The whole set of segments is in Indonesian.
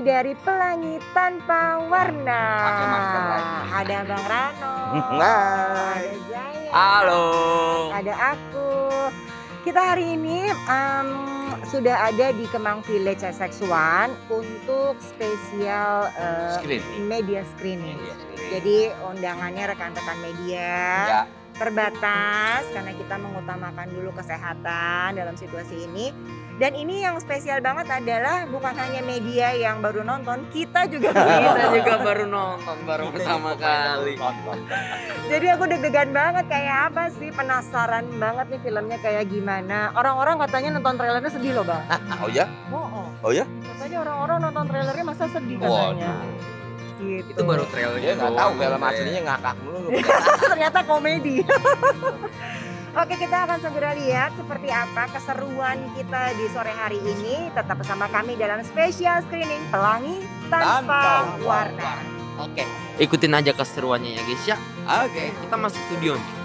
dari Pelangi Tanpa Warna. Pakai masker lagi. Ada Bang Rano, Hai. ada Zaya, Halo. ada aku. Kita hari ini sudah ada di Kemang Village SX1 untuk spesial media screening. Jadi undangannya rekan-rekan media. Ya. Terbatas karena kita mengutamakan dulu kesehatan dalam situasi ini. Dan ini yang spesial banget adalah bukan hanya media yang baru nonton, kita juga baru nonton baru pertama kali. Jadi aku deg-degan banget, kayak apa sih, penasaran banget nih filmnya kayak gimana. Orang-orang katanya nonton trailernya sedih loh, Bang. Oh ya? Oh. Oh ya? Katanya orang-orang nonton trailernya masa sedih katanya. Gitu. Itu baru trailernya. Dia nggak tahu film aslinya ngakak mulu. Ternyata komedi. Oke, kita akan segera lihat seperti apa keseruan kita di sore hari ini. Tetap bersama kami dalam spesial screening Pelangi Tanpa Warna. Oke, ikutin aja keseruannya ya guys ya. Oke, kita masuk studio nih.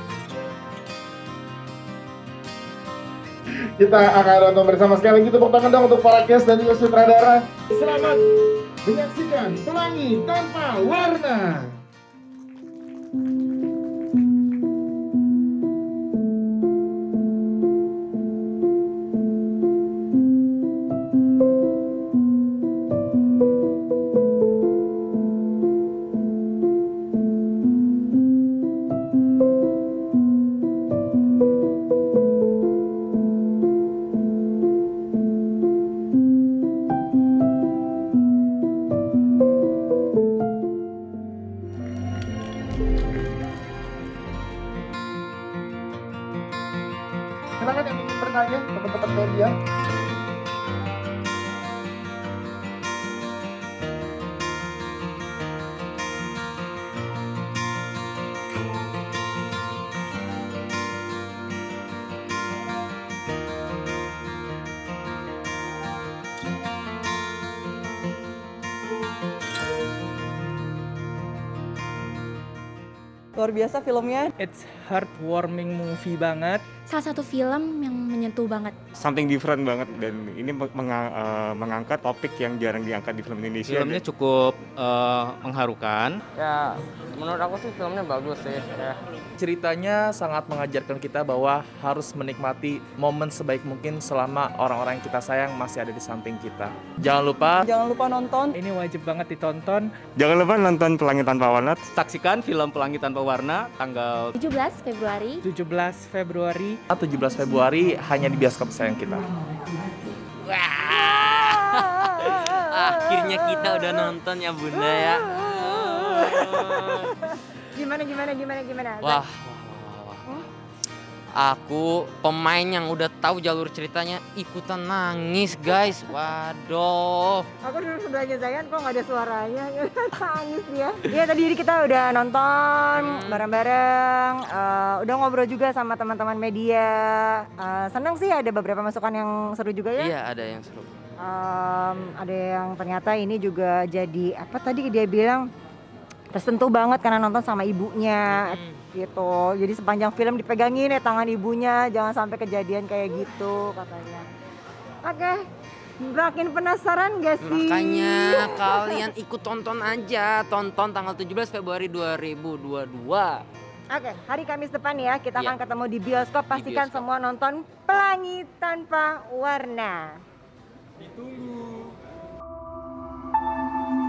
Kita akan nonton bersama, sekali lagi tepuk tangan dong untuk para cast dan juga sutradara. Selamat menyaksikan Pelangi Tanpa Warna. Silakan yang ingin bertanya, teman-teman media. Luar biasa filmnya. It's heartwarming movie banget. Salah satu film yang menyentuh banget. Something different banget, dan ini mengangkat topik yang jarang diangkat di film Indonesia. Filmnya cukup mengharukan. Ya, menurut aku sih filmnya bagus sih. Ya. Ceritanya sangat mengajarkan kita bahwa harus menikmati momen sebaik mungkin selama orang-orang yang kita sayang masih ada di samping kita. Jangan lupa nonton. Ini wajib banget ditonton. Jangan lupa nonton Pelangi Tanpa Warna. Saksikan film Pelangi Tanpa Warna tanggal 17 Februari. 17 Februari hanya di bioskop sayang kita. Akhirnya kita udah nonton ya Bunda ya. Gimana? Wah. Aku pemain yang udah tahu jalur ceritanya ikutan nangis guys. Waduh. Aku dulu sebelahnya Zayan kok nggak ada suaranya, nangis dia. Iya, tadi kita udah nonton bareng-bareng, udah ngobrol juga sama teman-teman media. Senang sih, ada beberapa masukan yang seru juga ya. Iya, ada yang seru. Ada yang ternyata ini juga jadi apa tadi dia bilang, tersentuh banget karena nonton sama ibunya gitu. Jadi sepanjang film dipegangin ya tangan ibunya, jangan sampai kejadian kayak gitu katanya. Oke, makin penasaran gak sih? Makanya kalian ikut tonton aja, tonton tanggal 17 Februari 2022. Oke, hari Kamis depan ya, kita akan ketemu di bioskop. Pastikan semua nonton Pelangi Tanpa Warna. Ditunggu.